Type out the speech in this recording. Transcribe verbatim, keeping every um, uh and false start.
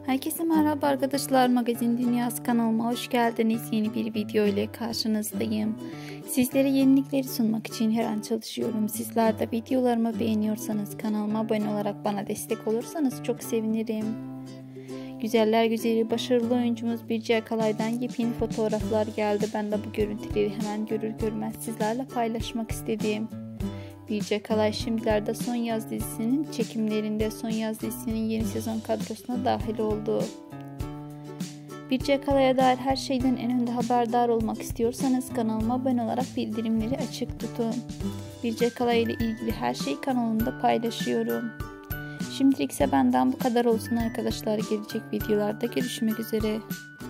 Herkese merhaba arkadaşlar, Magazin Dünyası kanalıma hoş geldiniz. Yeni bir video ile karşınızdayım. Sizlere yenilikleri sunmak için her an çalışıyorum. Sizler de videolarımı beğeniyorsanız kanalıma abone olarak bana destek olursanız çok sevinirim. Güzeller güzeli başarılı oyuncumuz Birce Akalay'dan yepyeni fotoğraflar geldi. Ben de bu görüntüleri hemen görür görmez sizlerle paylaşmak istedim. Birce Akalay şimdilerde Son Yaz dizisinin çekimlerinde Son Yaz dizisinin yeni sezon kadrosuna dahil oldu. Birce Akalay'a dair her şeyden en önde haberdar olmak istiyorsanız kanalıma abone olarak bildirimleri açık tutun. Birce Akalay ile ilgili her şeyi kanalımda paylaşıyorum. Şimdilik ise benden bu kadar olsun arkadaşlar. Gelecek videolarda görüşmek üzere.